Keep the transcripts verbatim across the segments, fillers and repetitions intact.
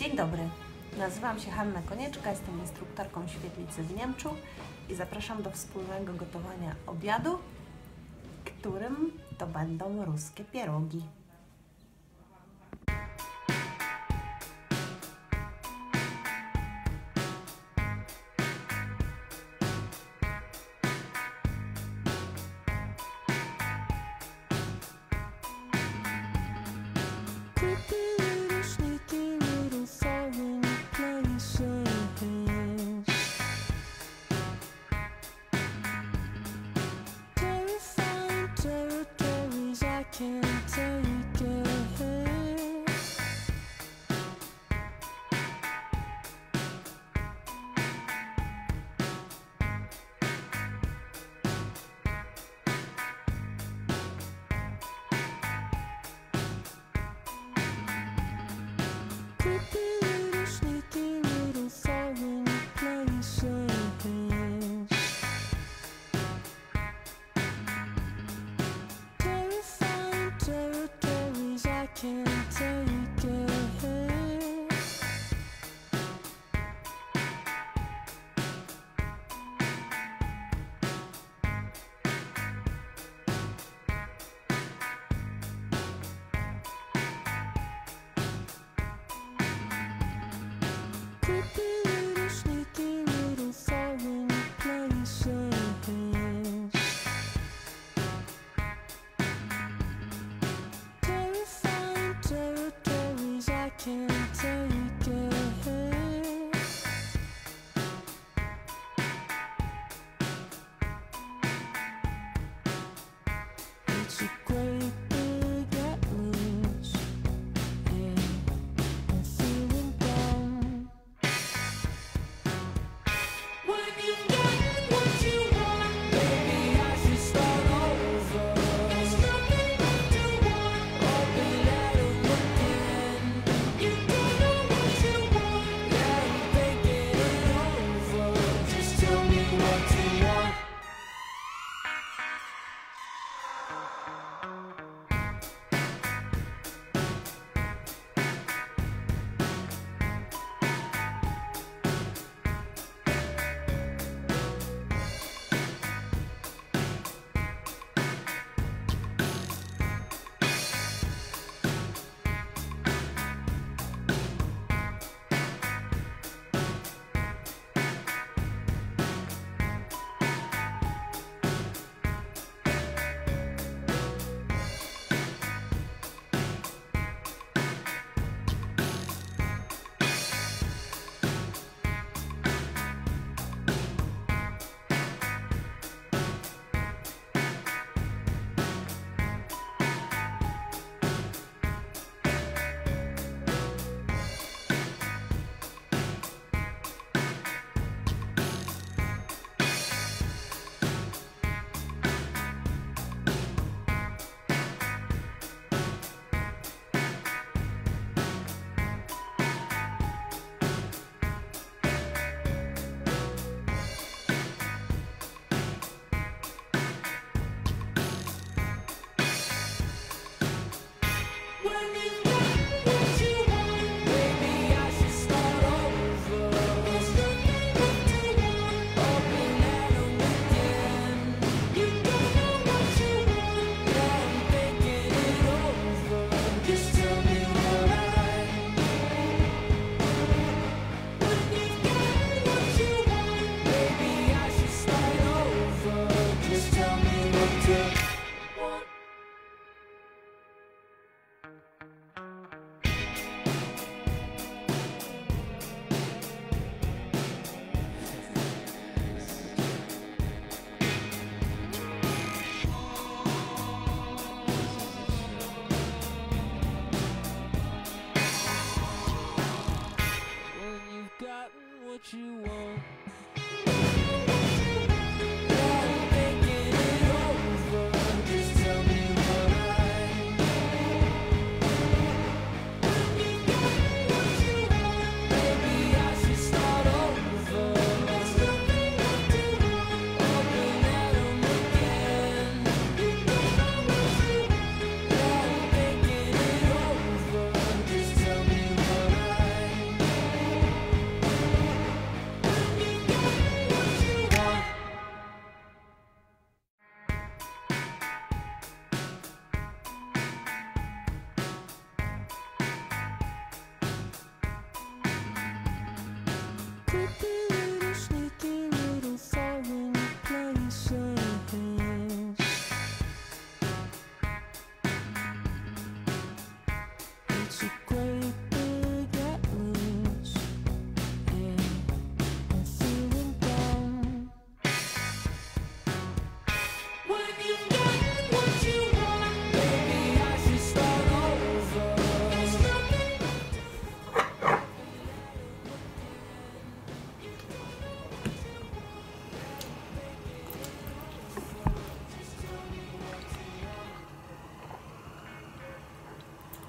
Dzień dobry, nazywam się Hanna Konieczka, jestem instruktorką świetlicy w Niemczu i zapraszam do wspólnego gotowania obiadu, którym to będą ruskie pierogi.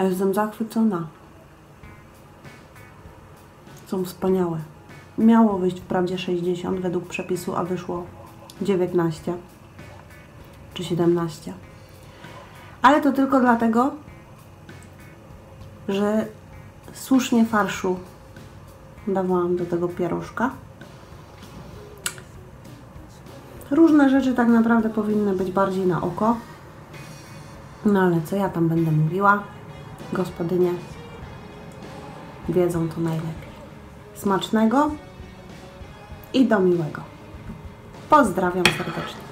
A jestem zachwycona. Są wspaniałe. Miało wyjść wprawdzie sześćdziesiąt według przepisu, a wyszło dziewiętnaście czy siedemnaście. Ale to tylko dlatego, że słusznie farszu dawałam do tego pierożka. Różne rzeczy tak naprawdę powinny być bardziej na oko. No ale co ja tam będę mówiła? Gospodynie wiedzą to najlepiej. Smacznego i do miłego. Pozdrawiam serdecznie.